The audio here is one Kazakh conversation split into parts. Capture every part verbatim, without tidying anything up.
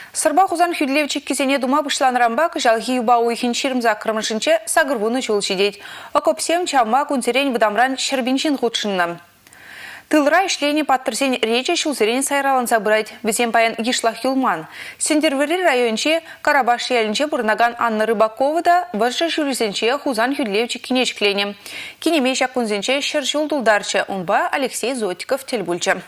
Сырба хузан хүдлевчик кисене дума бышланрамбак жалги юба уйхин ширмза кырмышынче сагырвуны чулшидеть. Окопсем чамма кунцерень выдамран шербинчин худшынна. Тылра ишлени паттырсен речи шулсерень сайралан забрать. Весем паян гишлах юлман. Сендервери районче Карабаш ялинче бурнаган Анна Рыбакова да варша шулисенче хузан хүдлевчик кинечклене. Кинемеща кунзенче шершул дулдарче. Унба Алексей Зотиков тельбульче.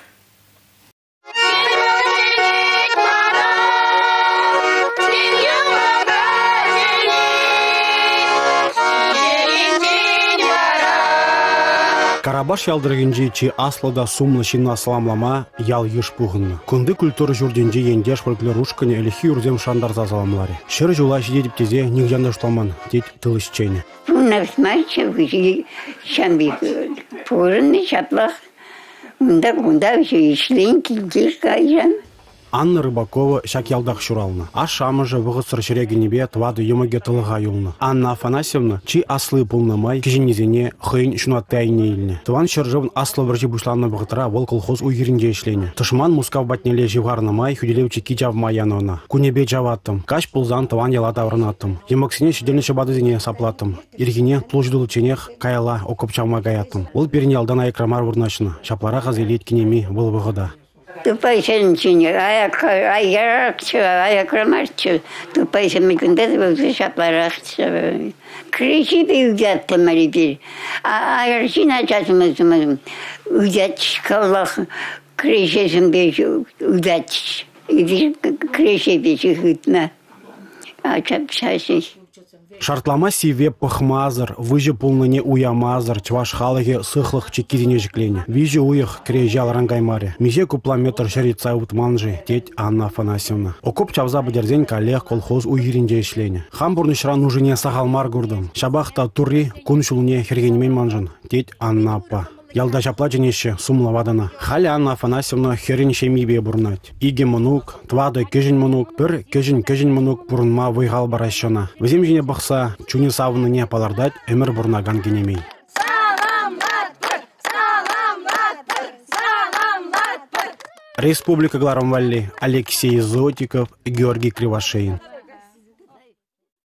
Карабаш ялдыргенже чи аслада сумлы шинна саламлама ял еш пуғынны. Күнді культуры жүрденже ендеш фольклорушканы әліхи үрдем шандарза саламлары. Шыр жула жидедіп тезе нигжанда штаман, дед тылышчайны. Пунна всмарча выжили шамби порны шаплах. Унда унда еще ишленки диркайжан. Анна Рыбакова шак ялдах шурална. А шамыжы вғысыр шерегенебе твады емеге тылыға юлны. Анна Афанасьевна чи аслы пулнамай киженезене хыйн шунаттайне илне. Тван шыржывын аслы біржі бұшланны бұғытыра вол колхоз уйгерінде ішлені. Тышман мускав батнеле живгарнамай хүделеучі ки жавмай янона. Кунебе жаваттым. Каш пулзан тван ялата врынаттым. Емаксине шеделі шабадызене саплаттым. Иргине тулждылы ченех каяла окопчавма гаяттым. Ол перне алдана экрамар вырнашына. Шаплара қазелет кинеми бұл бұғыда. Тупай сенчине, аяк аяракчы, аякрамарчы, тупай семикунда был шапларахчы. Кричи бегат марибир. А аярчина часымыз удач каллах кричесем беж удач. Иди кричи беж хытна. А чапчаси. Шартлама сиве пахмазар, выжи полныне уямазар, чваш халаге сыхлых чекизине жеклене. Вижи уях крежал рангаймаре. Миже куплометр шарица утманжи, теть Анна Афанасьевна. Окоп чавза бадерзень коллег колхоз уйгеринде ишлене. Хамбурны шран ужине сахалмар гурдым. Шабахта тури куншулне хергенмен манжын, теть Анна апа. Ялда шапла женеше сумла вадана. Хали Анна Афанасьевна херенше мибе бурнать. Иге монук, твады кежин монук, пір кежин кежин монук бурнма выйгал баращона. Візем жене бақса, чуни савыны не палардать, эмір бурнаган генемей. Республика Гларамвалли, Алексей Зотиков, Георгий Кривошеин.